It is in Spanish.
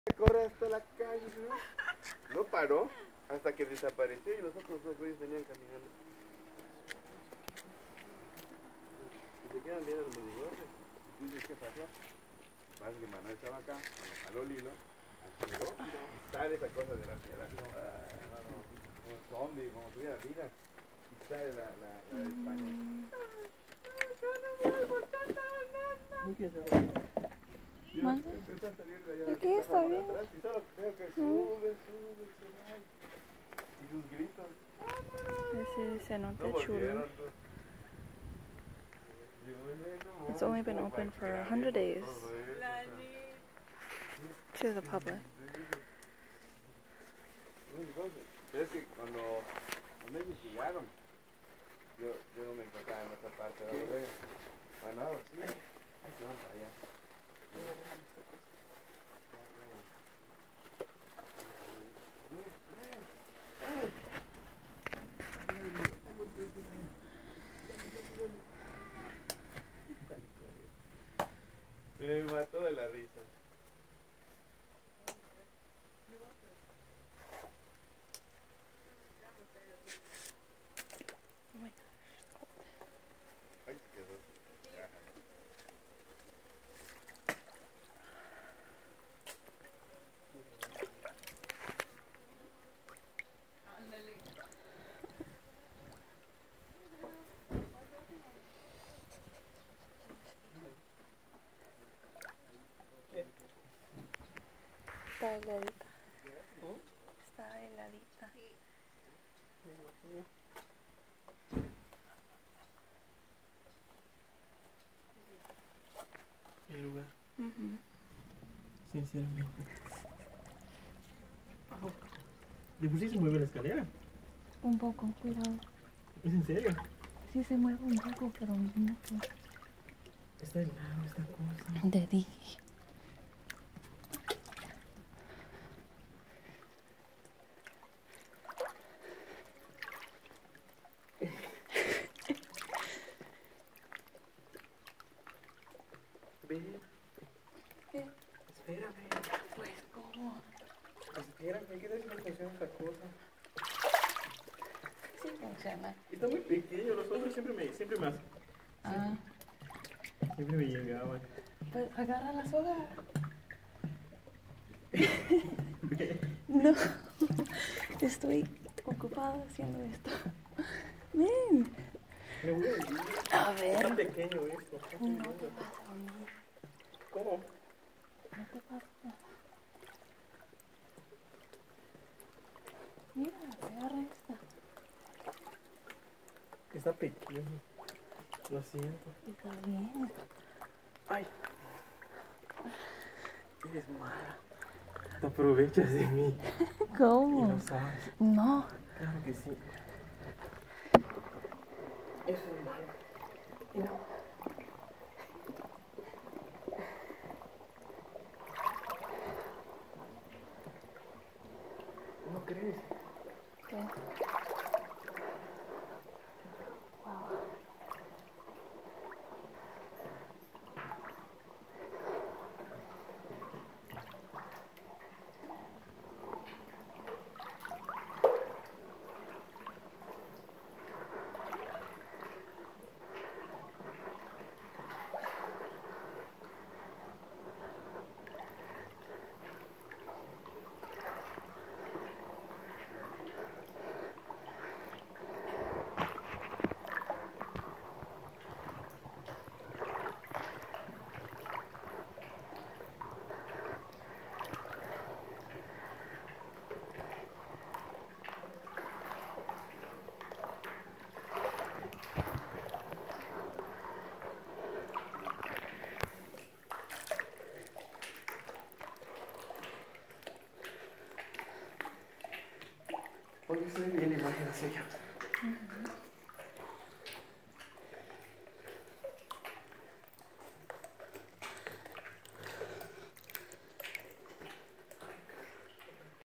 Corre hasta la calle, ¿no? No paró hasta que desapareció y los otros dos güeyes venían caminando. Y se quedan viendo los medidores. Y dices, ¿qué pasó? Más que Manuel estaba acá, cuando jaló el hilo, aceleró y sale esa cosa de la piedra. Como zombie, como tuviera vida. Y sale la de España. Aquí está bien. Y solo veo que sube, se va. Y sus gritos. This is Cenote No Chulu. It's only been open for 100 days to the public. Es que cuando ellos llegaron, yo no me encontraba en esta parte de la bodega. Bueno, ahora sí, ahí se van para allá. Me mató de la risa. Ay, se quedó. Está heladita. Está heladita. El lugar. Sinceramente. De por sí se mueve la escalera. Un poco, cuidado. ¿Es en serio? Sí se mueve un poco, pero mucho. Está helado esta cosa. Te dije. Ve. ¿Qué? Espérame. Pues, ¿cómo? Espérame, ¿qué tal si no funciona esta cosa? Sí funciona. Está muy pequeño, los otros siempre me hacen. Ah. Siempre me llegaban. Pues agarra la soga. No. Estoy ocupada haciendo esto. Ven. Me voy a ir. A ver. Está pequeño esto. No te pasa a mí. ¿Cómo? No te pasa. Mira, agarra esta. Está pequeño. Lo siento. Está bien. Ay. Eres mala. Te aprovechas de mí. ¿Cómo? Y lo sabes. No. Claro que sí. Eso es malo. Y no. ¿No crees? ¿Qué? Wow. Hoy estoy bien imagen suya.